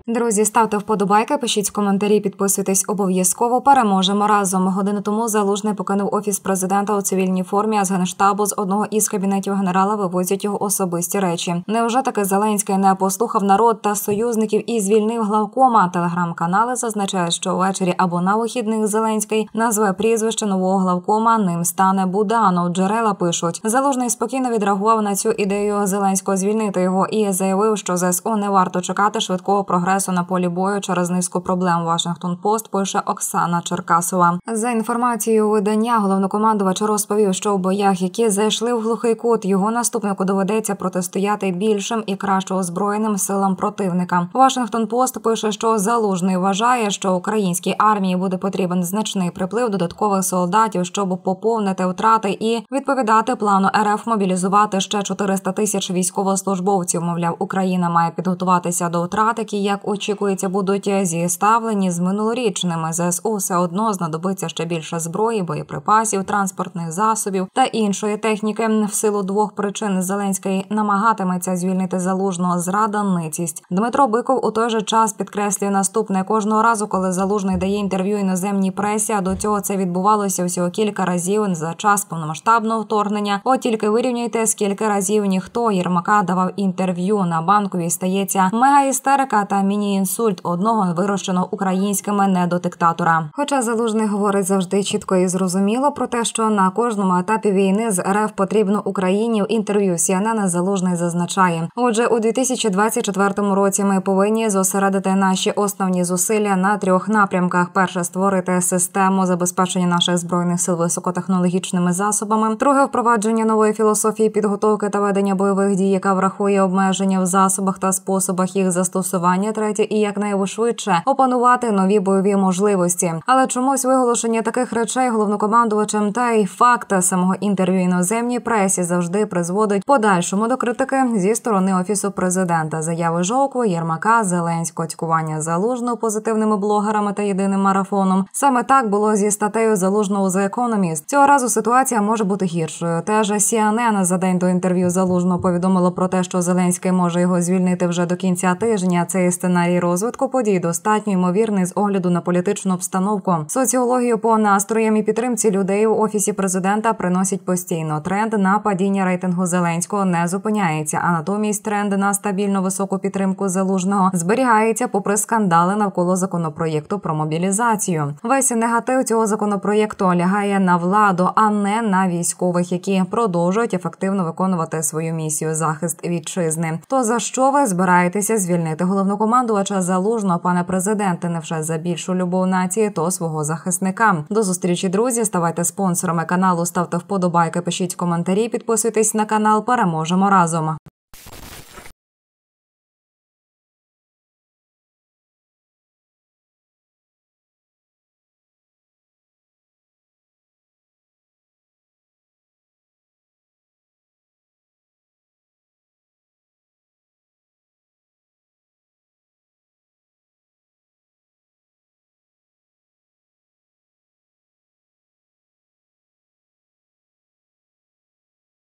Друзі, ставте вподобайки, пишіть коментарі, підписуйтесь обов'язково. Переможемо разом. Годину тому Залужний покинув Офіс президента у цивільній формі, а з Генштабу з одного із кабінетів генерала вивозять його особисті речі. Невже таки Зеленський не послухав народ та союзників і звільнив главкома? Телеграм-канали зазначають, що ввечері або на вихідних Зеленський назве прізвище нового главкома, ним стане Буданов. Джерела пишуть. Залужний спокійно відреагував на цю ідею Зеленського звільнити його і заявив, що ЗСУ не варто чекати швидкого прогресу на полі бою через низку проблем. Вашингтон-Пост пише Оксана Черкасова. За інформацією видання, головнокомандувач розповів, що в боях, які зайшли в глухий кут, його наступнику доведеться протистояти більшим і краще озброєним силам противника. Вашингтон-Пост пише, що Залужний вважає, що українській армії буде потрібен значний приплив додаткових солдатів, щоб поповнити втрати і відповідати плану РФ мобілізувати ще 400 тисяч військовослужбовців. Мовляв, Україна має підготуватися до втрат, які, як очікується, будуть зіставлені з минулорічними. ЗСУ все одно знадобиться ще більше зброї, боєприпасів, транспортних засобів та іншої техніки. В силу двох причин Зеленський намагатиметься звільнити Залужного: зрада, ницість. Дмитро Биков у той же час підкреслює наступне: кожного разу, коли Залужний дає інтерв'ю іноземній пресі, а до цього це відбувалося всього кілька разів за час повномасштабного вторгнення. От тільки вирівняйте, скільки разів ніхто Єрмака давав інтерв'ю. На Банковій стається мегаістерика та міні-інсульт одного вирощеного українськими недодиктатора. Хоча Залужний говорить завжди чітко і зрозуміло про те, що на кожному етапі війни з РФ потрібно Україні, в інтерв'ю CNN Залужний зазначає: отже, у 2024 році ми повинні зосередити наші основні зусилля на трьох напрямках. Перше – створити систему забезпечення наших збройних сил високотехнологічними засобами. Друге – впровадження нової філософії підготовки та ведення бойових дій, яка врахує обмеження в засобах та способах їх застосування. Третє – і якнайшвидше опанувати нові бойові можливості. Але чомусь виголошення таких речей головнокомандувачем та й факт самого інтерв'ю іноземній пресі завжди призводить подальшому до критики зі сторони Офісу президента. Заяви Жовкова, Єрмака, Зеленського, цькування Залужного позитивними блогерами та єдиним марафоном. Саме так було зі статтею Залужного The Economist. Цього разу ситуація може бути гіршою. Теж CNN за день до інтерв'ю Залужного повідомило про те, що Зеленський може його звільнити вже до кінця тижня. Цей сценарій розвитку подій достатньо ймовірний з огляду на політичну обстановку. Соціологію по настроям і підтримці людей у Офісі президента приносять постійно. Тренд на падіння рейтингу Зеленського не зупиняється, а натомість тренд на стабільно високу підтримку Залужного зберігається попри скандали навколо законопроєкту про мобілізацію. Весь негатив цього законопроєкту лягає на владу, а не на військових, які продовжують ефективно виконувати свою місію – захист вітчизни. То за що ви збираєтеся звільнити головнокомандувача Залужного, пане президенте? Невже за більшу любов нації, то свого захисника? До зустрічі, друзі. Ставайте спонсорами каналу, ставте вподобайки, пишіть коментарі, підписуйтесь на канал. Переможемо разом!